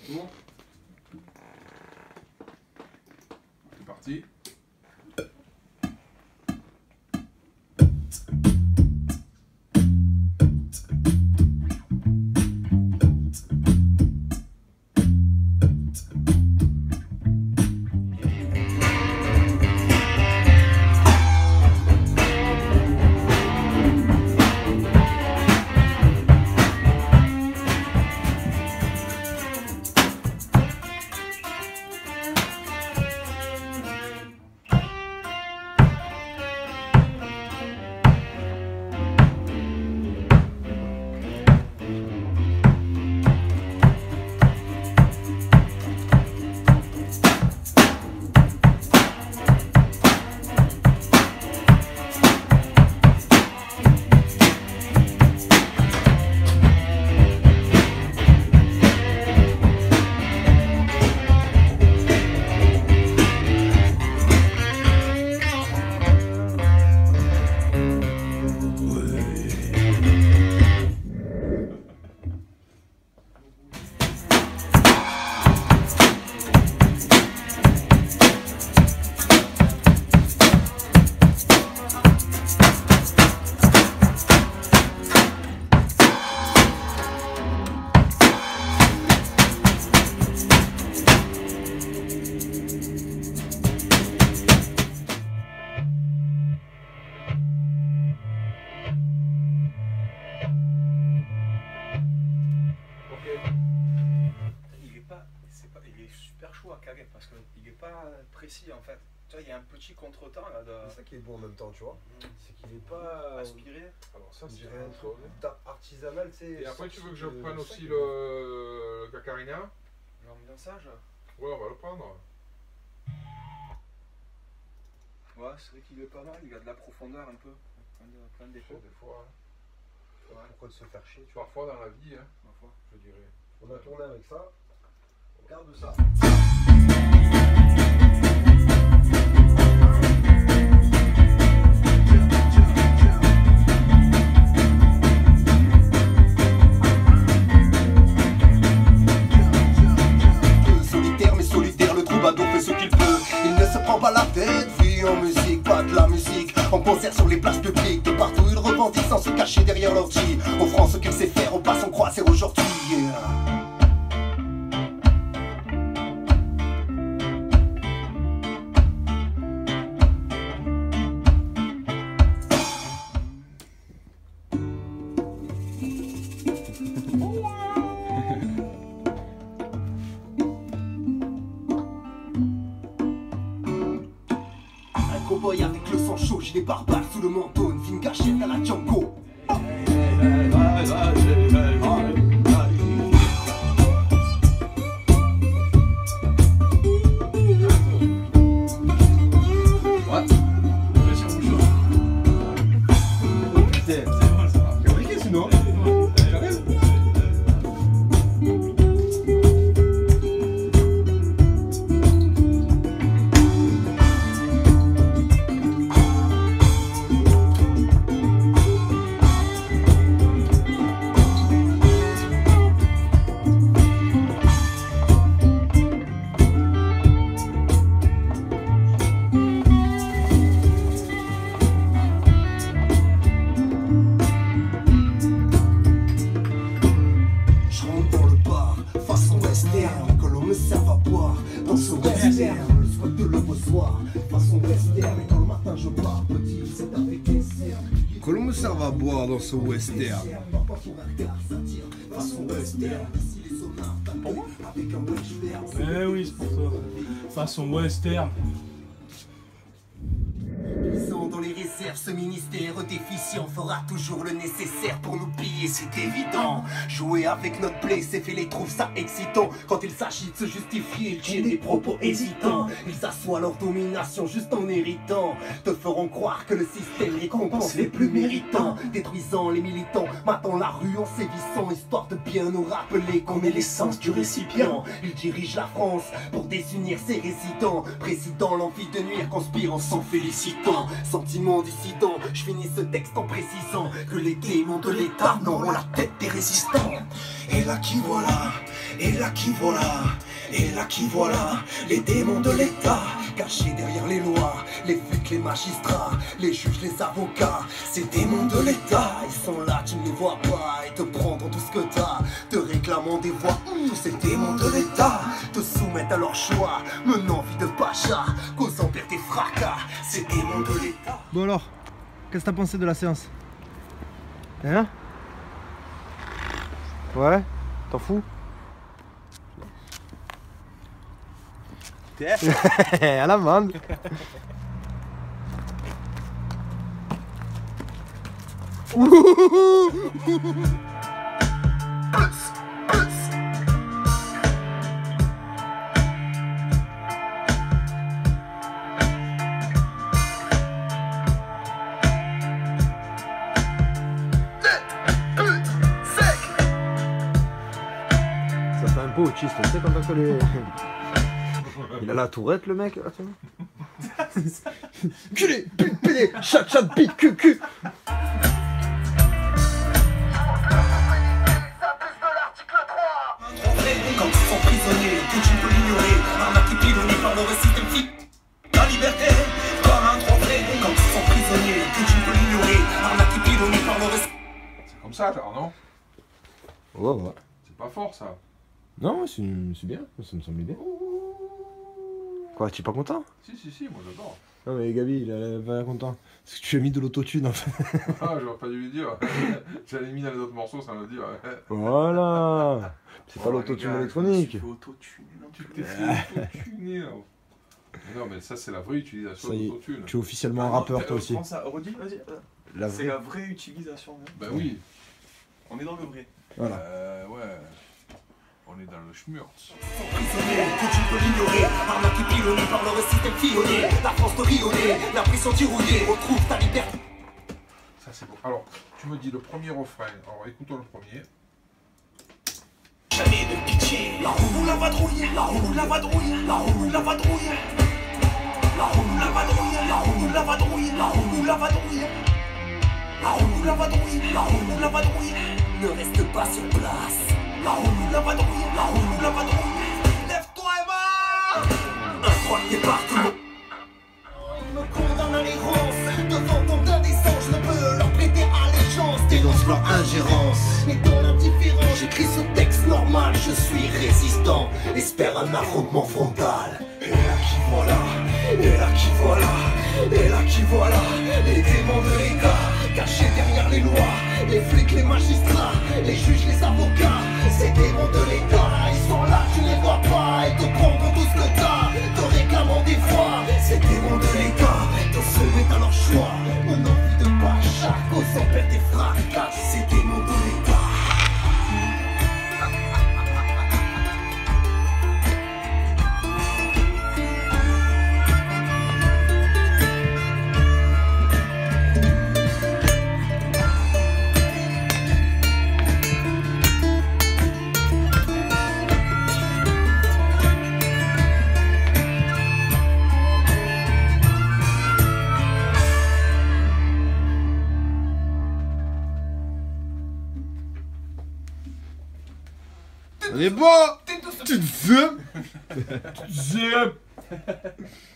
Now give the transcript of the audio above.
Bon. C'est parti. Il est super chaud à caler parce qu'il est pas précis en fait. Tu vois, il y a un petit contretemps là de... C'est ça qui est bon en même temps, tu vois. C'est qu'il est pas aspiré. Alors ça c'est un truc artisanal, tu sais. Et après tu veux que je prenne aussi le cacarina? L'ambiançage? Ouais, on va le prendre. Ouais, c'est vrai qu'il est pas mal, il a de la profondeur un peu. Plein de défauts. Des fois. Ouais. Pourquoi de se faire chier, tu vois. Parfois dans la vie, hein, parfois, je dirais. On a tourné avec ça. On garde ça. Solitaire mais solitaire, le troubadour fait ce qu'il peut. Il ne se prend pas la tête, vit en musique, pas de la musique. En concert sur les places publiques, de partout il revendique sans se cacher derrière l'ordi. Offrant ce qu'il sait faire, au passant croiser aujourd'hui. Cowboy avec le sang chaud, gilet barbare sous le manteau, une fine cachette à la Django. Que l'on me serve à boire dans ce western, le soir de le soir, façon western, et quand le matin je pars petit, c'est avec des cerfs. Que l'on me serve à boire dans ce western. Façon western, ici les sonars pour moi avec un western. Eh oui, c'est pour toi. Façon western. Dans les réserves, ce ministère déficient fera toujours le nécessaire pour nous piller, c'est évident. Jouer avec notre blé, c'est fait les trouve ça excitant. Quand il s'agit de se justifier, ils tiennent des propos hésitants. Ils assoient leur domination juste en héritant. Te feront croire que le système récompense les plus méritants. Détruisant les militants, matant la rue en sévissant, histoire de bien nous rappeler qu'on est l'essence du récipient. Ils dirigent la France pour désunir ses résidents. Président, l'envie de nuire, conspirant s'en félicitant. Sentiment dissident, je finis ce texte en précisant que les démons de l'État n'auront la tête des résistants. Et là qui voilà, Et là qui voilà, et là qui voilà, les démons de l'État, cachés derrière les lois, les flics, les magistrats, les juges, les avocats, ces démons de l'État, ils sont là, tu ne les vois pas, et te prendront tout ce que t'as, te réclamant des voix, tous ces démons de l'État, te soumettent à leur choix, menant vie de pacha, causant perte et fracas, ces démons de l'État. Bon alors, qu'est-ce que t'as pensé de la séance? Hein? Ouais? T'en fous? À l'amende. Ça fait un peu autiste, tu sais, quand que les... Il a la tourette, le mec, là, tu vois. Culé, pédé, chat, bite, cul. Quand ils sont prisonniers, tout tu peux l'ignorer. Arnaque pilonné par le système flic. La liberté, comme un trophée. Quand ils sont prisonniers, tout tu peux l'ignorer. Arnaque pilonné par le système. C'est comme ça, genre, non? Ouais. C'est pas fort, ça. Non, c'est bien, ça me semble bien. Quoi, tu es pas content? Si, moi j'adore. Non mais Gabi, il a pas content. Parce que tu as mis de l'autotune en fait. Ah, j'aurais pas dû lui dire. J'avais mis dans les autres morceaux, ça me dit. Voilà. C'est pas Oh, l'autotune les gars, électronique. Tu t'es fait autotuner là. Non, mais ça, c'est la vraie utilisation Ça y est, d'autotune. tu es officiellement un rappeur toi aussi. Prends ça, redis, vas-y. La C'est vraie. la vraie utilisation. Bah oui. On est dans le vrai. Voilà. Ouais. On est dans le schmurz. Prisonniers, tout tu peux l'ignorer. Arnaque pilonné par le système filonné. La France te rionner, la prison tiraillée. Retrouve ta liberté. Ça, c'est bon. Alors, tu me dis le premier refrain. Alors, écoutons le premier. Jamais de pitié. La roue, la vadrouille. La roue, la vadrouille. La roue, la vadrouille. La roue, la vadrouille. La roue, la vadrouille. La roue, la vadrouille. La roue, la vadrouille. La roue, la vadrouille. Ne reste pas sur place. La roue, la vadrouille. La roue, la vadrouille. Lève-toi et marche. Un droit qui est partout. Ils me condamnent à l'errance. Devant tant d'indécence, je ne peux leur prêter allégeance. Dénonce leur ingérence. Mais dans l'indifférence, j'écris ce texte normal. Je suis résistant. Espère un affrontement frontal. Et là qui voilà. Et là qui voilà. Et là qui voilà. Les démons de l'État. Cachés derrière les lois. Les flics, les magistrats. Les juges, les avocats. Ces démons de l'État. Ils sont là, tu les vois pas. Et te prendront tout ce que t'as. Te réclamant des fois. Ces démons de l'État. Te soumettent à leur choix. On envie de pas chaque causant perte et fracas. Ces démons de l'État. On est bon. Tu te